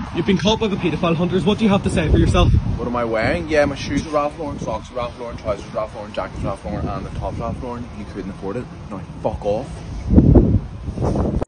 You've been caught by the paedophile hunters. What do you have to say for yourself? What am I wearing? Yeah, my shoes are Ralph Lauren, socks are Ralph Lauren, trousers Ralph Lauren, jacket's Ralph Lauren, and the top's Ralph Lauren. You couldn't afford it. Now, fuck off.